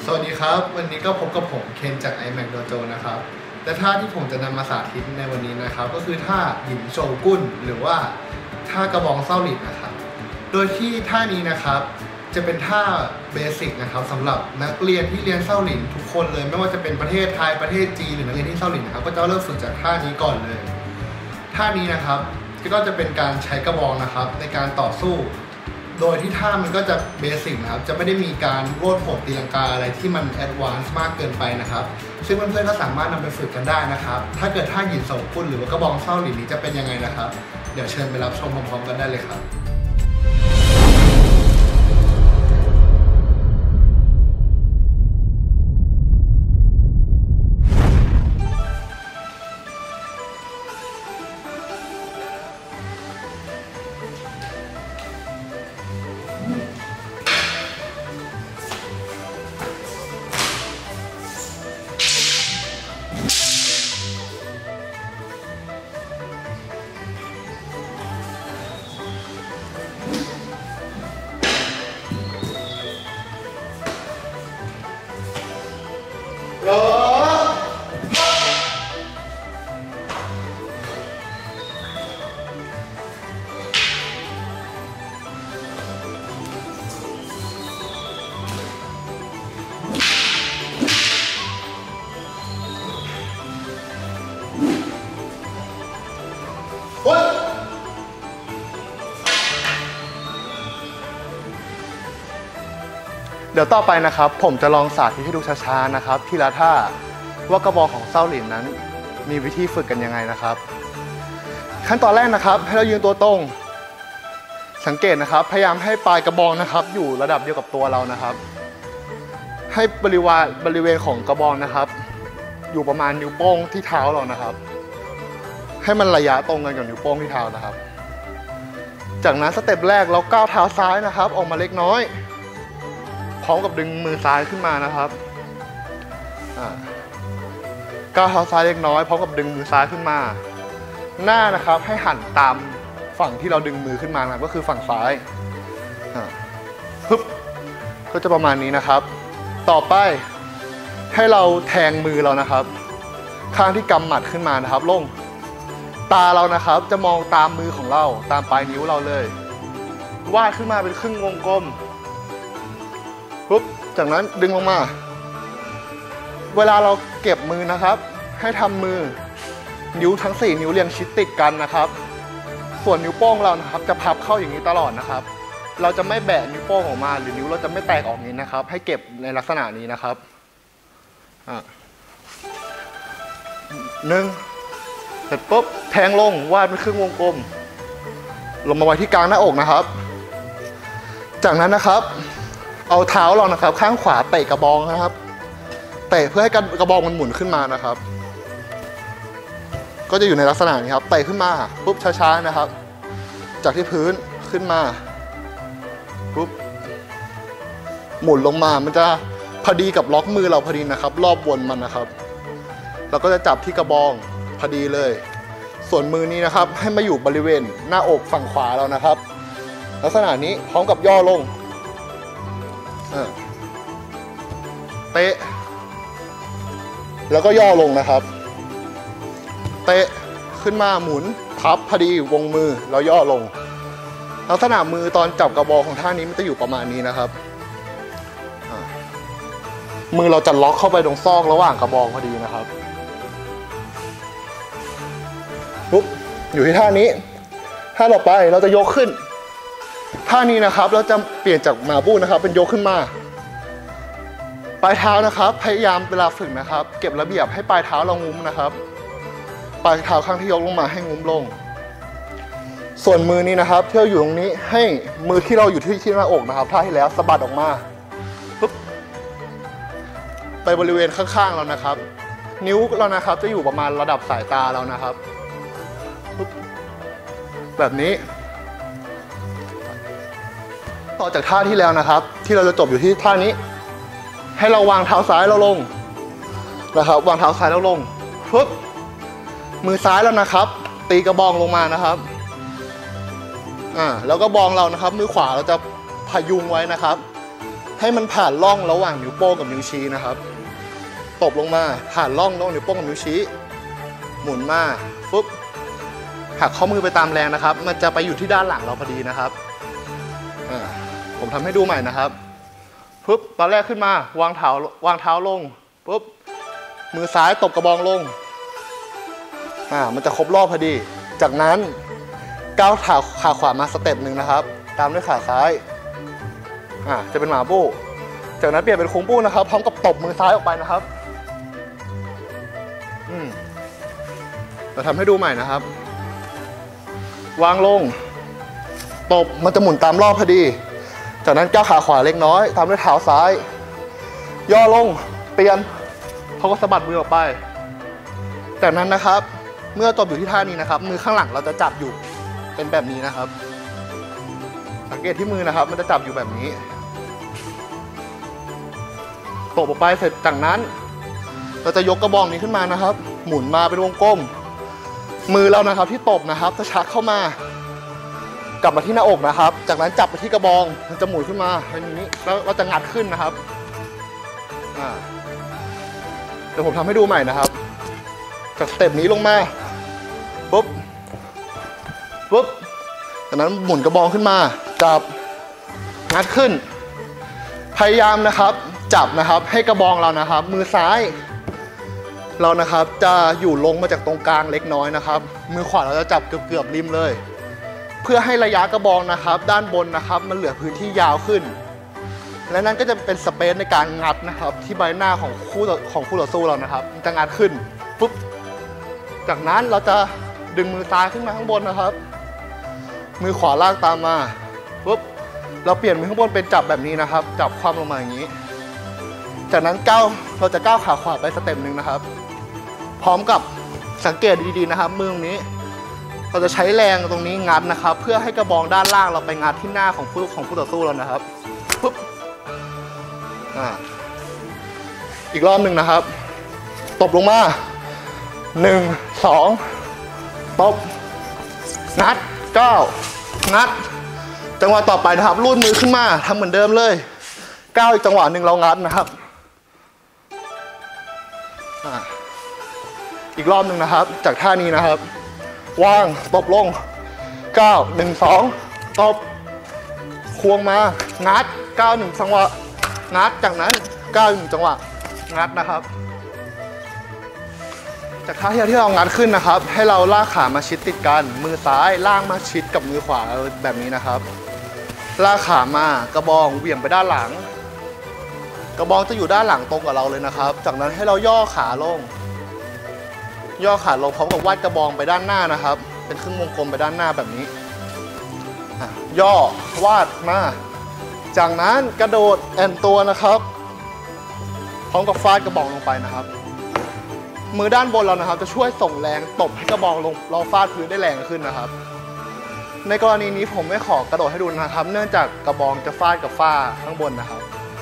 สวัสดีครับวันนี้ก็พบกับผมเคนจาก iMac Dojo นะครับและท่าที่ผมจะนำมาสาธิตในวันนี้นะครับก็คือท่าหยินโชกุนหรือว่าท่ากระบองเส้าหลินนะครับโดยที่ท่านี้นะครับจะเป็นท่าเบสิกนะครับสำหรับนักเรียนที่เรียนเส้าหลินทุกคนเลยไม่ว่าจะเป็นประเทศไทยประเทศจีนหรือนักเรียนที่เส้าหลินนะครับก็จะเริ่มฝึกจากท่านี้ก่อนเลยท่านี้นะครับก็จะเป็นการใช้กระบองนะครับในการต่อสู้โดยที่ท่ามันก็จะเบสิกนะครับจะไม่ได้มีการโลดโผนตีลังกาอะไรที่มันแอดวานซ์มากเกินไปนะครับซึ่งเพื่อนๆก็สามารถนำไปฝึกกันได้นะครับถ้าเกิดท่าหยินโชกุนหรือว่ากระบองเส้าหลินนี้จะเป็นยังไงนะครับเดี๋ยวเชิญไปรับชมพร้อมๆกันได้เลยครับเดี๋ยวต่อไปนะครับผมจะลองสาธิตให้ดูช้าๆนะครับทีละท่าว่ากระบองของเส้าหลินนั้นมีวิธีฝึกกันยังไงนะครับขั้นตอนแรกนะครับให้เรายืนตัวตรงสังเกตนะครับพยายามให้ปลายกระบองนะครับอยู่ระดับเดียวกับตัวเรานะครับให้บริเวณของกระบองนะครับอยู่ประมาณนิ้วโป้งที่เท้าเรานะครับให้มันระยะตรงกันกับนิ้วโป้งที่เท้านะครับจากนั้นสเต็ปแรกเราก้าวเท้าซ้ายนะครับออกมาเล็กน้อยพร้อมกับดึงมือซ้ายขึ้นมานะครับก้าวเท้าซ้ายเล็กน้อยพร้อมกับดึงมือซ้ายขึ้นมาหน้านะครับให้หันตามฝั่งที่เราดึงมือขึ้นมานะครับก็คือฝั่งซ้ายปึ๊บก็จะประมาณนี้นะครับต่อไปให้เราแทงมือเรานะครับข้างที่กำหมัดขึ้นมานะครับลงตาเรานะครับจะมองตามมือของเราตามปลายนิ้วเราเลยวาดขึ้นมาเป็นครึ่งวงกลมปุ๊บจากนั้นดึงลงมาเวลาเราเก็บมือนะครับให้ทำมือนิ้วทั้ง4นิ้วเรียงชิดติดกันนะครับส่วนนิ้วโป้งเรานะครับจะพับเข้าอย่างนี้ตลอดนะครับเราจะไม่แบะนิ้วโป้งออกมาหรือนิ้วเราจะไม่แตกออกนี้นะครับให้เก็บในลักษณะนี้นะครับเสร็จปุ๊บแทงลงวาดเป็นครึ่งวงกลมลงมาไว้ที่กลางหน้าอกนะครับจากนั้นนะครับเอาเท้าเรานะครับข้างขวาเตะกระบองนะครับเตะเพื่อให้กระบองมันหมุนขึ้นมานะครับก็จะอยู่ในลักษณะนี้ครับเตะขึ้นมาปุ๊บช้าๆนะครับจากที่พื้นขึ้นมาปุ๊บหมุนลงมามันจะพอดีกับล็อกมือเราพอดีนะครับรอบวนมันนะครับเราก็จะจับที่กระบองพอดีเลยส่วนมือนี้นะครับให้มาอยู่บริเวณหน้าอกฝั่งขวาเรานะครับลักษณะนี้พร้อมกับย่อลงเตะแล้วก็ย่อลงนะครับเตะขึ้นมาหมุนพับพอดีวงมือแล้วย่อลงลักษณะมือตอนจับกระบองของท่านี้มันจะอยู่ประมาณนี้นะครับมือเราจะล็อกเข้าไปตรงซอกระหว่างกระบองพอดีนะครับปุ๊บอยู่ที่ท่านี้ท่าต่อไปเราจะยกขึ้นท่านี้นะครับเราจะเปลี่ยนจากหมาบู้นะครับเป็นยกขึ้นมาปลายเท้านะครับพยายามเวลาฝึกนะครับเก็บระเบียบให้ปลายเท้าเรางุ้มนะครับปลายเท้าข้างที่ยกลงมาให้งุ้มลงส่วนมือนี้นะครับที่เราอยู่ตรงนี้ให้มือที่เราอยู่ที่หน้าอกนะครับท่าที่แล้วสะบัดออกมาปุ๊บไปบริเวณข้างๆเรานะครับนิ้วเรานะครับจะอยู่ประมาณระดับสายตาเรานะครับปุ๊บแบบนี้ต่อจากท่าที่แล้วนะครับที่เราจะจบอยู่ที่ท่านี้ให้เราวางเท้าซ้ายเราลงนะครับวางเท้าซ้ายเราลงปุ๊บมือซ้ายแล้วนะครับตีกระบองลงมานะครับ แล้วก็บองเรานะครับมือขวาเราจะพยุงไว้นะครับให้มันผ่านร่องระหว่างนิ้วโป้งกับนิ้วชี้นะครับตบลงมาผ่านร่องระหว่างนิ้วโป้งกับนิ้วชี้หมุนมาฟึบหักข้อมือไปตามแรงนะครับมันจะไปอยู่ที่ด้านหลังเราพอดีนะครับผมทำให้ดูใหม่นะครับปุ๊บตอนแรกขึ้นมาวางเท้าลงปุ๊บมือซ้ายตบกระบองลงมันจะครบรอบพอดีจากนั้นก้าวขาขวามาสเต็ปหนึ่งนะครับตามด้วยขาซ้ายจะเป็นหมาปู้จากนั้นเปลี่ยนเป็นโค้งปู้นะครับพร้อมกับตบมือซ้ายออกไปนะครับเราทำให้ดูใหม่นะครับวางลงตบมันจะหมุนตามรอบพอดีจากนั้นก้าวขาขวาเล็กน้อยตามด้วยเท้าซ้ายย่อลงเปลี่ยนเขาก็สะบัดมือออกไปจากนั้นนะครับเมื่อจบอยู่ที่ท่านี้นะครับมือข้างหลังเราจะจับอยู่เป็นแบบนี้นะครับสังเกตที่มือนะครับมันจะจับอยู่แบบนี้ตบออกไปเสร็จจากนั้นเราจะยกกระบองนี้ขึ้นมานะครับหมุนมาเป็นวงกลมมือเรานะครับที่ตบนะครับจะชักเข้ามากลับมาที่หน้าอกนะครับจากนั้นจับไปที่กระบองมันจะหมุนขึ้นมาเป็นอย่างนี้แล้วเราจะงัดขึ้นนะครับเดี๋ยวผมทำให้ดูใหม่นะครับจากสเต็ปนี้ลงมาปุ๊บจากนั้นหมุนกระบองขึ้นมาจับงัดขึ้นพยายามนะครับจับนะครับให้กระบองเรานะครับมือซ้ายเรานะครับจะอยู่ลงมาจากตรงกลางเล็กน้อยนะครับมือขวาเราจะจับเกือบริมเลยเพื่อให้ระยะกระบองนะครับด้านบนนะครับมันเหลือพื้นที่ยาวขึ้นและนั้นก็จะเป็นสเปซในการงัดนะครับที่ใบหน้าของคู่ต่อสู้เรานะครับจะงัดขึ้นปุ๊บจากนั้นเราจะดึงมือซ้ายขึ้นมาข้างบนนะครับมือขวาลากตามมาปุ๊บเราเปลี่ยนมือข้างบนเป็นจับแบบนี้นะครับจับคว่ำลงมาอย่างนี้จากนั้นเราจะก้าวขาขวาไปสเต็ปหนึ่งนะครับพร้อมกับสังเกตดีๆนะครับมือตรงนี้เราจะใช้แรงตรงนี้งัดนะครับเพื่อให้กระบองด้านล่างเราไปงัดที่หน้าของคู่ต่อสู้เรานะครับปุ๊บอีกรอบหนึ่งนะครับตบลงมา1 2ตบงัดงัดจังหวะต่อไปนะครับรูดมือขึ้นมาทำเหมือนเดิมเลยก้าวอีกจังหวะหนึ่งเรางัดนะครับอีกรอบหนึ่งนะครับจากท่านี้นะครับวางตบลง9 1 2ตบควงมางัด9 1จังหวะงัดจากนั้น9 1จังหวะงัดนะครับจากท่าที่เรางัดขึ้นนะครับให้เราลากขามาชิดติดกันมือซ้ายล่างมาชิดกับมือขวาแบบนี้นะครับลากขามากระบองเหวี่ยงไปด้านหลังกระบองจะอยู่ด้านหลังตรงกับเราเลยนะครับจากนั้นให้เราย่อขาลงพร้อมกับวาดกระบองไปด้านหน้านะครับเป็นครึ่งวงกลมไปด้านหน้าแบบนี้ย่อวาดมาจากนั้นกระโดดแอนตัวนะครับพร้อมกับฟาดกระบองลงไปนะครับมือด้านบนเรานะครับจะช่วยส่งแรงตบให้กระบองลงเราฟาดพื้นได้แรงขึ้นนะครับในกรณีนี้ผมไม่ขอกระโดดให้ดูนะครับเนื่องจากกระบองจะฟาดกับฝ้าข้างบนนะครับ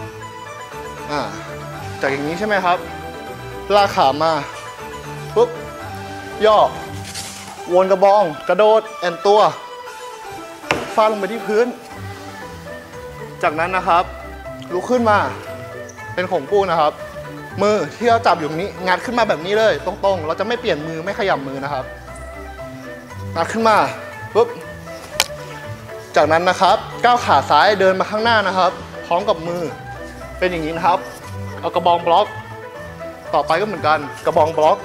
จากอย่างนี้ใช่ไหมครับลากขามาปุ๊บย่อวนกระบองกระโดดแอนตัวฟาดลงไปที่พื้นจากนั้นนะครับลุกขึ้นมาเป็นโขงปูนะครับมือที่เราจับอยู่ตรงนี้งัดขึ้นมาแบบนี้เลยตรงๆเราจะไม่เปลี่ยนมือไม่ขยับมือนะครับงัดขึ้นมาปุ๊บจากนั้นนะครับก้าวขาซ้ายเดินมาข้างหน้านะครับพร้อมกับมือเป็นอย่างนี้นะครับเอากระบองบล็อกต่อไปก็เหมือนกันกระบองบล็อก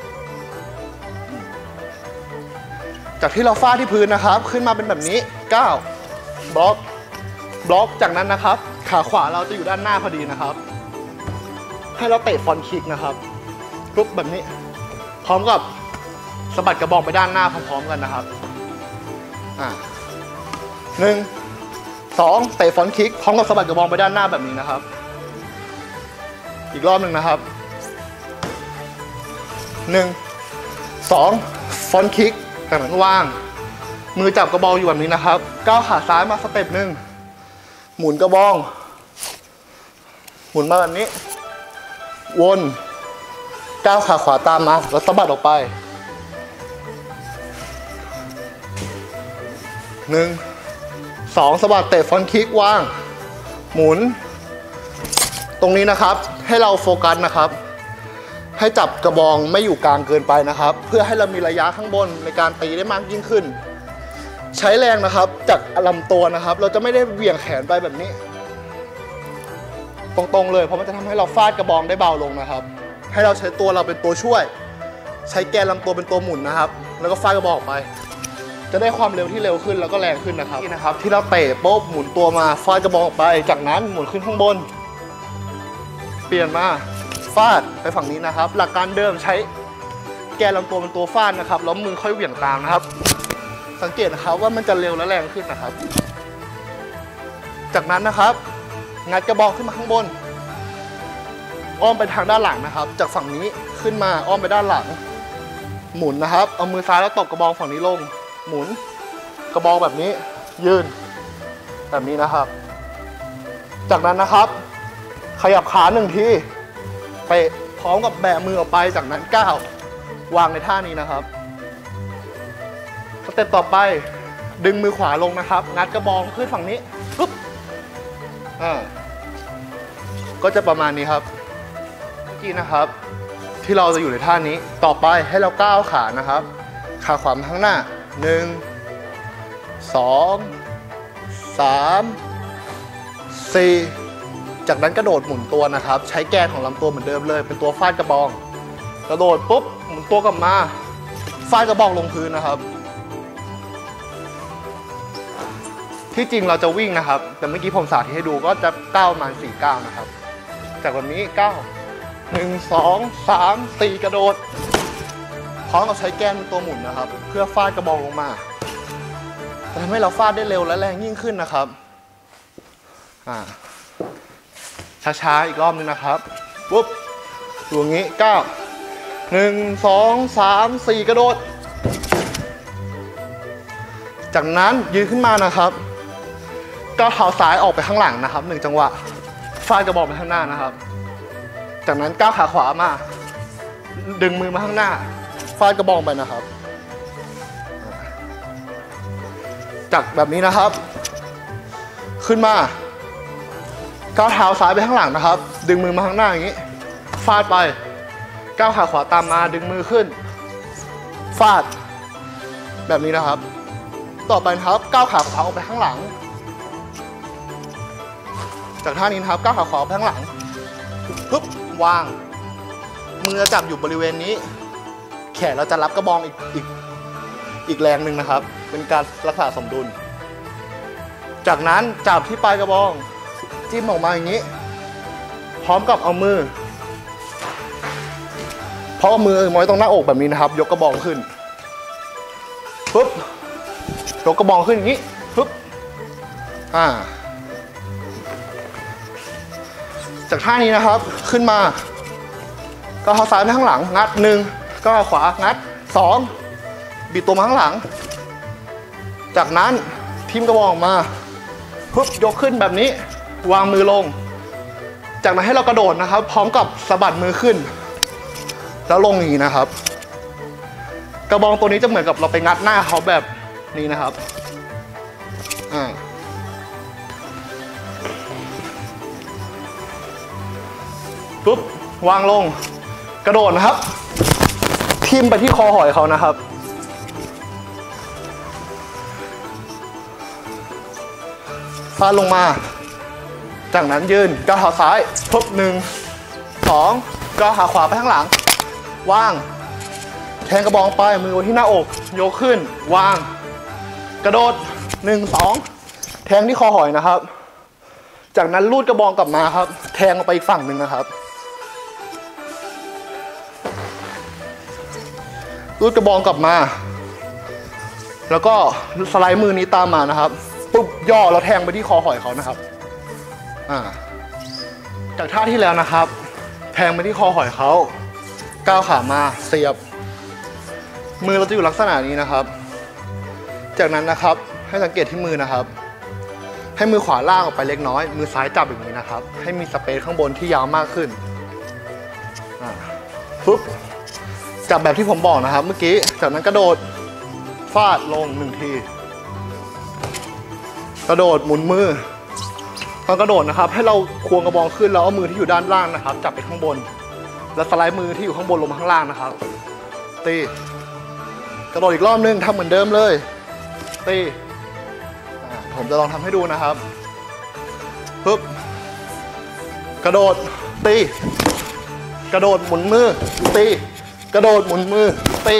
จากที่เราฟาดที่พื้นนะครับขึ้นมาเป็นแบบนี้ก้าวบล็อกจากนั้นนะครับขาขวาเราจะอยู่ด้านหน้าพอดีนะครับให้เราเตะฟอนต์คิกนะครับปุ๊บแบบนี้พร้อมกับสะบัดกระบองไปด้านหน้าพร้อมๆกันนะครับ1 2เตะฟอนต์คิกพร้อมกับสะบัดกระบองไปด้านหน้าแบบนี้นะครับอีกรอบหนึ่งนะครับ1 2ฟอนต์คิกจากนั้นวางมือจับกระบองอยู่แบบนี้นะครับก้าวขาซ้ายมาสเต็ปหนึ่งหมุนกระบองหมุนมาแบบนี้วนก้าวขาขวาตามมาแล้วสะบัดออกไป1 2สะบัดเตะฟอนต์คิกวางหมุนตรงนี้นะครับให้เราโฟกัสนะครับให้จับกระบองไม่อยู่กลางเกินไปนะครับเพื่อให้เรามีระยะข้างบนในการตีได้มากยิ่งขึ้นใช้แรงนะครับจากลำตัวนะครับเราจะไม่ได้เหวี่ยงแขนไปแบบนี้ตรงๆเลยเพราะมันจะทำให้เราฟาดกระบองได้เบาลงนะครับให้เราใช้ตัวเราเป็นตัวช่วยใช้แกนลำตัวเป็นตัวหมุนนะครับแล้วก็ฟาดกระบองไปจะได้ความเร็วที่เร็วขึ้นแล้วก็แรงขึ้นนะครับนี่นะครับที่เราเตะโป๊บหมุนตัวมาฟาดกระบองออกไปจากนั้นหมุนขึ้นข้างบนเปลี่ยนมาฟาดไปฝั่งนี้นะครับหลักการเดิมใช้แกนลำตัวเป็นตัวฟาดนะครับแล้วมือค่อยเหวี่ยงตามนะครับสังเกตนะครับว่ามันจะเร็วและแรงขึ้นนะครับจากนั้นนะครับงัดกระบองขึ้นมาข้างบนอ้อมไปทางด้านหลังนะครับจากฝั่งนี้ขึ้นมาอ้อมไปด้านหลังหมุนนะครับเอามือซ้ายแล้วตบกระบองฝั่งนี้ลงหมุนกระบองแบบนี้ยืนแบบนี้นะครับจากนั้นนะครับขยับขา1ทีไปพร้อมกับแบะมือออกไปจากนั้นก้าววางในท่านี้นะครับสเต็ปต่อไปดึงมือขวาลงนะครับงัดกระบองขึ้นฝั่งนี้ปุ๊บก็จะประมาณนี้ครับเมื่อกี้นะครับที่เราจะอยู่ในท่านี้ต่อไปให้เราก้าวขานะครับขาขวามาข้างหน้า1 2 3 4จากนั้นกระโดดหมุนตัวนะครับใช้แกนของลำตัวเหมือนเดิมเลยเป็นตัวฟาดกระบองกระโดดปุ๊บหมุนตัวกลับมาฟาดกระบองลงพื้นนะครับที่จริงเราจะวิ่งนะครับแต่เมื่อกี้ผมสาธิตให้ดูก็จะก้าวประมาณ4 ก้าวนะครับจากแบบนี้ก้าว1 2 3 4กระโดดพร้อมกับใช้แกนเป็นตัวหมุนนะครับเพื่อฟาดกระบองลงมาจะทำให้เราฟาดได้เร็วและแรงยิ่งขึ้นนะครับช้าๆอีกรอบนึงนะครับปุ๊บดูอย่างนี้ก้าว1 2 3 4กระโดดจากนั้นยืนขึ้นมานะครับก้าวเท้าซ้ายออกไปข้างหลังนะครับ1จังหวะฟาดกระบอกไปข้างหน้านะครับจากนั้นก้าวขาขวามาดึงมือมาข้างหน้าฟาดกระบองไปนะครับจากแบบนี้นะครับขึ้นมาก้าวเท้าซ้ายไปข้างหลังนะครับดึงมือมาข้างหน้าอย่างนี้ฟาดไปก้าวขาขวาตามมาดึงมือขึ้นฟาดแบบนี้นะครับต่อไปนะครับก้าวขาขวาออกไปข้างหลังจากท่านี้นะครับก้าวขาขวาออกไปข้างหลังปุ๊บวางมือจับอยู่บริเวณนี้แขนเราจะรับกระบองอีกแรงหนึ่งนะครับเป็นการรักษาสมดุลจากนั้นจับที่ปลายกระบองจิ้มออกมาอย่างนี้พร้อมกับเอามือเพราะเอามือไว้ตรงหน้าอกแบบนี้นะครับยกกระบองขึ้นปุ๊บยกกระบองขึ้นอย่างนี้ปุ๊บจากท่านี้นะครับขึ้นมาก็เท้าซ้ายไปข้างหลังงัด1ก็ขวางัด2บิดตัวมาข้างหลังจากนั้นทิ่มกระบองออกมาปุ๊บยกขึ้นแบบนี้วางมือลงจากนั้นให้เรากระโดดนะครับพร้อมกับสะบัดมือขึ้นแล้วลงอย่างนี้นะครับกระบองตัวนี้จะเหมือนกับเราไปงัดหน้าเขาแบบนี้นะครับปุ๊บวางลงกระโดดนะครับทิ่มไปที่คอหอยเขานะครับฟาดลงมาจากนั้นยืนก้าวเท้าซ้ายปุ๊บ1 2ก้าวขาขวาไปข้างหลังวางแทงกระบองไปมือไว้ที่หน้าอกยกขึ้นวางกระโดด1 2แทงที่คอหอยนะครับจากนั้นลูดกระบองกลับมาครับแทงออกไปอีกฝั่งหนึ่งนะครับลูดกระบองกลับมาแล้วก็สไลด์มือนี้ตามมานะครับปุ๊บย่อแล้วแทงไปที่คอหอยเขานะครับจากท่าที่แล้วนะครับแทงไปที่คอหอยเขาก้าวขามาเสียบมือเราจะอยู่ลักษณะนี้นะครับจากนั้นนะครับให้สังเกตที่มือนะครับให้มือขวาลากออกไปเล็กน้อยมือซ้ายจับอย่างนี้นะครับให้มีสเปซข้างบนที่ยาวมากขึ้นปุ๊บจับแบบที่ผมบอกนะครับเมื่อกี้จากนั้นกระโดดฟาดลง1 ทีกระโดดหมุนมือตอนกระโดดนะครับให้เราควงกระบองขึ้นแล้วเอามือที่อยู่ด้านล่างนะครับจับไปข้างบนแล้วสไลด์มือที่อยู่ข้างบนลงมาข้างล่างนะครับตีกระโดดอีกรอบนึงทำเหมือนเดิมเลยตีผมจะลองทำให้ดูนะครับปึ๊บกระโดดตีกระโดดหมุนมือตีกระโดดหมุนมือตี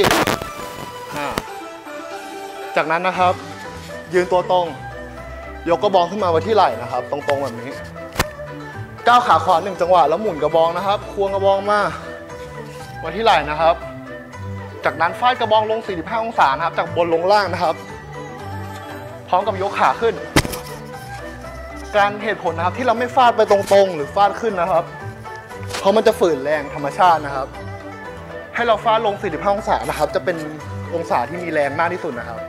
จากนั้นนะครับยืนตัวตรงยกกระบองขึ้นมาไว้ที่ไหล่นะครับตรงๆแบบนี้ก้าวขาขวา1จังหวะแล้วหมุนกระบองนะครับควงกระบองมาไว้ที่ไหล่นะครับจากนั้นฟาดกระบองลง45องศานะครับจากบนลงล่างนะครับพร้อมกับยกขาขึ้นการเหตุผลนะครับที่เราไม่ฟาดไปตรงๆหรือฟาดขึ้นนะครับเพราะมันจะฝืนแรงธรรมชาตินะครับให้เราฟาดลง45องศานะครับจะเป็นองศาที่มีแรงมากที่สุดนะครับ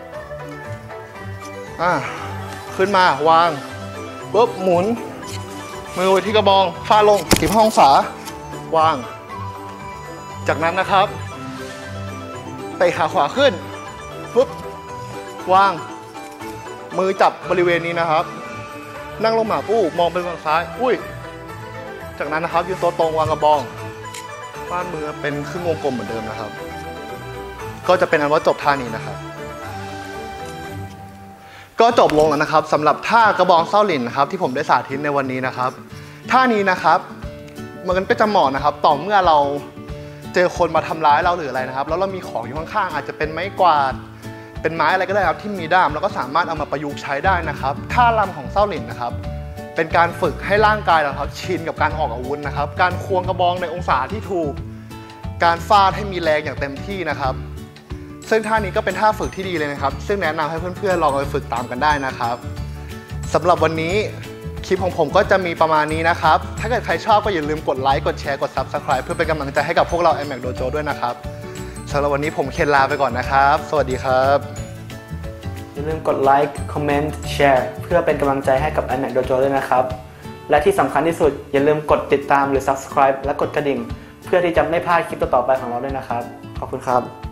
ขึ้นมาวางปุ๊บหมุนมือไว้ที่กระบองฟาดลง45องศาวางจากนั้นนะครับเตะขาขวาขึ้นปุ๊บวางมือจับบริเวณนี้นะครับนั่งลงหมาปู้มองไปฝั่งซ้ายอุ้ยจากนั้นนะครับยืนตัวตรงวางกระบองฟาดมือเป็นครึ่งวงกลมเหมือนเดิมนะครับก็จะเป็นอันว่าจบท่านี้นะครับก็จบลงแล้วนะครับสำหรับท่ากระบองเส้าหลินนะครับที่ผมได้สาธิตในวันนี้นะครับท่านี้นะครับมันก็จะเหมาะนะครับต่อเมื่อเราเจอคนมาทำร้ายเราหรืออะไรนะครับแล้วเรามีของอยู่ข้างๆอาจจะเป็นไม้กวาดเป็นไม้อะไรก็ได้ครับที่มีด้ามแล้วก็สามารถเอามาประยุกต์ใช้ได้นะครับท่ารำของเส้าหลินนะครับเป็นการฝึกให้ร่างกายเราครับชินกับการออกอาวุธนะครับการควงกระบองในองศาที่ถูกการฟาดให้มีแรงอย่างเต็มที่นะครับซึ่งท่านี้ก็เป็นท่าฝึกที่ดีเลยนะครับซึ่งแนะนำให้เพื่อนๆลองไปฝึกตามกันได้นะครับสำหรับวันนี้คลิปของผมก็จะมีประมาณนี้นะครับถ้าเกิดใครชอบก็อย่าลืมกดไลค์กดแชร์กด Subscribe เพื่อเป็นกำลังใจให้กับพวกเรา iMac Dojo ด้วยนะครับสำหรับวันนี้ผมเคนลาไปก่อนนะครับสวัสดีครับอย่าลืมกดไลค์คอมเมนต์แชร์เพื่อเป็นกำลังใจให้กับ iMac Dojo ด้วยนะครับและที่สำคัญที่สุดอย่าลืมกดติดตามหรือ Subscribe และกดกระดิ่งเพื่อที่จะไม่พลาดคลิปต่อๆไปของเราด้วยนะครับขอบคุณครับ